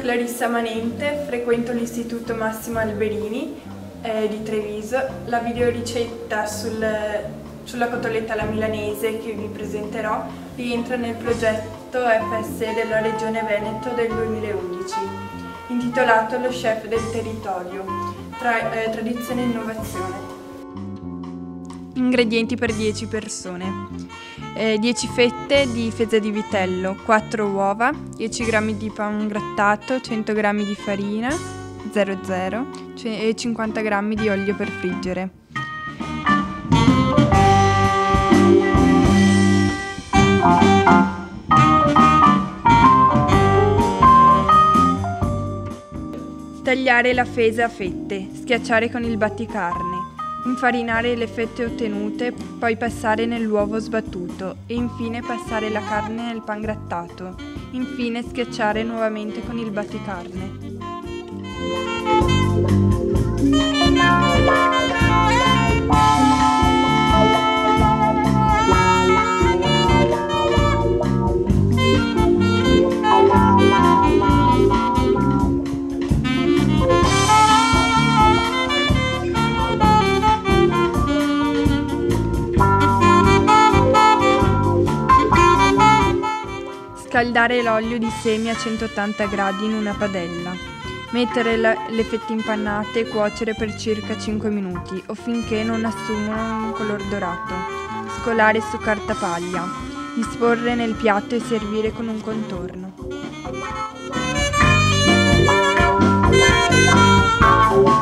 Clarissa Manente, frequento l'Istituto Massimo Alberini di Treviso. La videoricetta sulla cotoletta alla milanese che vi presenterò rientra nel progetto FSE della Regione Veneto del 2011, intitolato Lo chef del territorio, tradizione e innovazione. Ingredienti per 10 persone. 10 fette di fesa di vitello, 4 uova, 10 g di pan grattato, 100 g di farina 00 e 50 g di olio per friggere. Tagliare la fesa a fette, schiacciare con il batticarne. Infarinare le fette ottenute, poi passare nell'uovo sbattuto e infine passare la carne nel pan grattato. Infine schiacciare nuovamente con il batticarne. Scaldare l'olio di semi a 180 gradi in una padella. Mettere le fette impannate e cuocere per circa 5 minuti o finché non assumono un color dorato. Scolare su carta paglia. Disporre nel piatto e servire con un contorno.